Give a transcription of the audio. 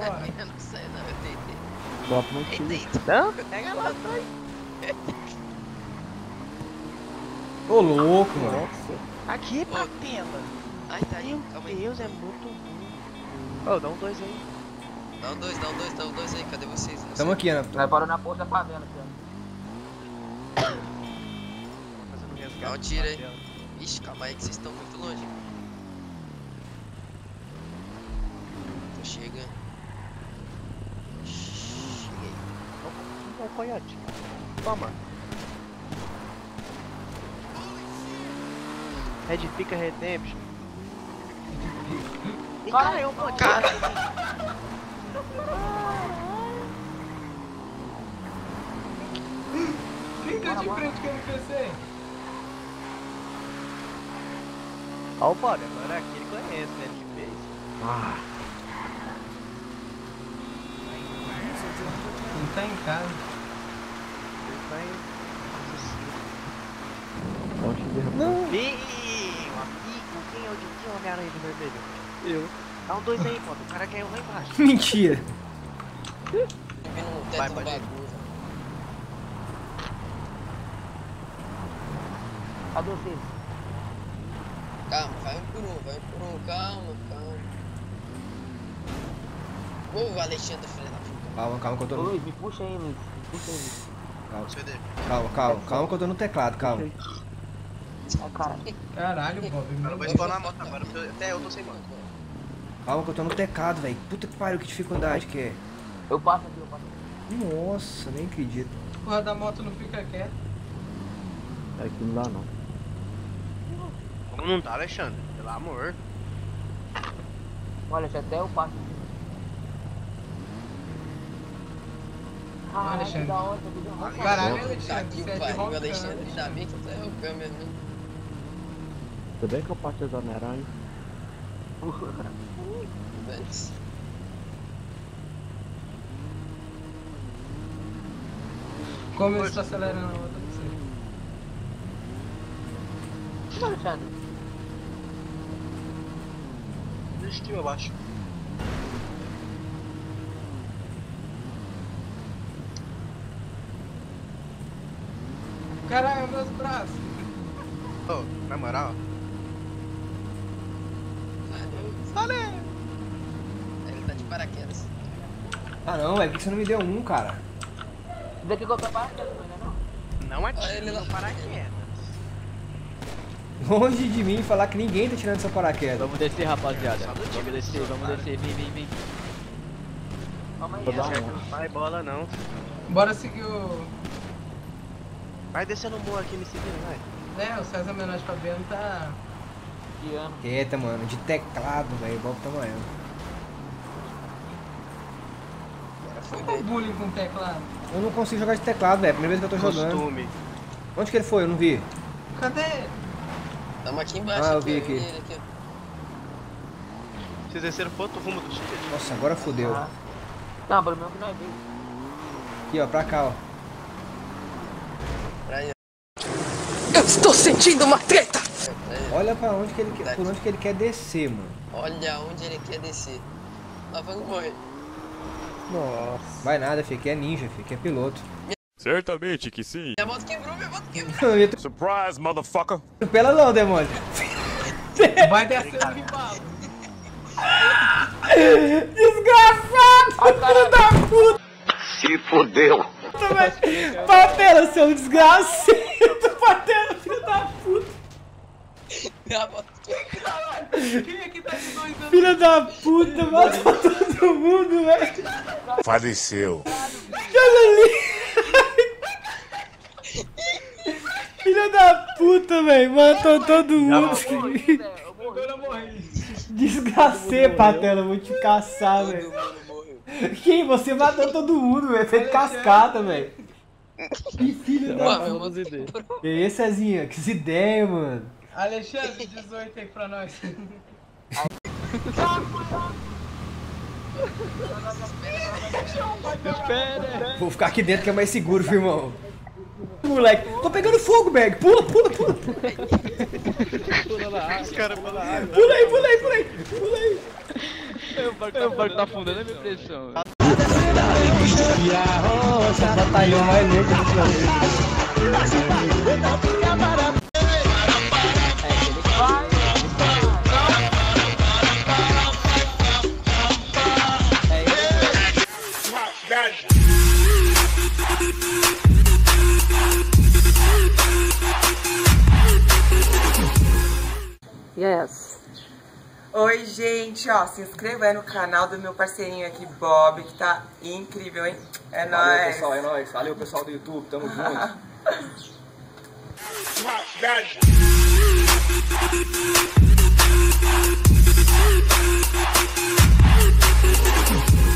fora. Eu não sei não, eu tentei. Dropa no tiro. Não, pega lá, sai. Ô, louco, mano. Nossa. Aqui, patela. Ai, tá aí, Meu calma aí. Deus, é muito bom. Ô, dá um 2 aí. Dá um dois aí, cadê vocês? Eu Tamo sei. aqui, Ana. Nós parou na porta da favela, aqui, Fazendo resgate. Dá um tiro aí. patela. Ixi, calma aí que vocês estão muito longe. Tô chegando. Cheguei. Não, coiote. Toma. Edifica Redemption. Ih, caramba, cara. Quem tá de frente com o NPC? Ó o Bora, agora aqui ele conhece, né? Ele que fez. Ah, Não tá em casa. Ele vai. onde derrubou? Não. Ih, um amigo, quem é o Homem-Aranha de vermelho? Eu. Dá um 2 aí, pô. O cara caiu lá embaixo. Mentira. Subi no teto Vai, do pode ir. bagulho. Cadê vocês? Calma, vai um por um, calma. Ô, Alexandre, filho da puta. Calma que eu tô Ô, no... Luiz, me puxa aí, Luiz. Me puxa aí, Luiz. Calma que eu tô no teclado, calma. Ai, cara. Caralho, Bob. Agora eu vou spawnar a moto agora, porque até eu tô sem moto. Calma que eu tô no teclado, velho. Puta que pariu, que dificuldade que é. Eu passo aqui, eu passo aqui. Nossa, nem acredito. Porra da moto não fica quieta. Aqui não dá, não. Como não tá, Alexandre? Pelo amor. Olha, já até eu passo aqui. Caralho, que Alexandre. da hora, tá tudo errado. Caralho, Tá Alexandre, aqui você o é de pariu, rock, Alexandre. né? Ainda bem que eu tô errando mesmo. Tudo bem que eu passo as Homem-Aranha. Antes. Como eu estou acelerando a outra, não sei. Alexandre. Deixa aqui abaixo. Caralho, meus braços. Ô, na moral. Ele tá de paraquedas. Ah não, velho, por que você não me deu um, cara? Daqui que eu tô parado, não? Não Olha atira ele lá. no paraquedas. Longe de mim falar que ninguém tá tirando seu paraquedas. Vamos descer, rapaziada. Só do time Vamos descer, só, vamos cara. descer. Vem. Calma aí, Vou dar Certo, uma. não vai bola não. Bora seguir o... Vai descendo o morro aqui me seguindo, vai. Né, o César Menor de Fabiano tá... Guiano. Eita, mano, de teclado, velho, igual pro tamanho. Agora foi O bem. bullying com teclado. Eu não consigo jogar de teclado, velho, primeira vez que eu tô jogando. Costume. Onde que ele foi? Eu não vi. Cadê? Tamo aqui embaixo. Ah, eu vi ó, aqui. ele ó. Vocês desceram quanto rumo do ticket? Nossa, agora fodeu. Ah. Não, pelo menos que nós vimos. Aqui, ó, pra cá, ó. Pra aí, Eu estou sentindo uma treta! ó. Pra aí. Olha pra onde que ele quer, por onde que ele quer descer, mano. Olha onde ele quer descer. Lá vamos morrer. Nossa. Vai nada, filho, que é ninja, filho, que é piloto. Certamente que sim. Minha moto quebrou. Não ia Surprise, motherfucker. atropela não, demônio. Vai descendo de bala. Desgraçado, filho da puta, Se fodeu! velho. Patela, seu desgraceiro. Patela, filho da puta. Minha moto quebrou. Quem aqui tá de 2 anos? Filho da puta, matou todo mundo, velho. Faleceu. Olha ali. Filho da puta, velho. Matou todo mundo. Agora eu morri. Desgracei, Patela. Vou te caçar, Todo velho. mundo morreu. Quem? Você matou todo mundo, velho. Feito cascata, velho. Que filho da... Mano, minha moto ideias. quebrou. E aí, Cezinha? Que ideia, mano. Alexandre, 18 aí pra nós. Espera. Vou ficar aqui dentro que é mais seguro, firmão. Moleque, tô pegando fogo, Bag. Pula. Pula na água. Os caras Pula na água. Pula aí. O barco tá afundando a minha pressão. Essa batalhão mais louca do planeta. Yes. Oi, gente, ó, se inscreva aí no canal do meu parceirinho aqui, Bob, que tá incrível, hein? É nóis. Valeu, pessoal, é nóis. Valeu, pessoal do YouTube, tamo junto.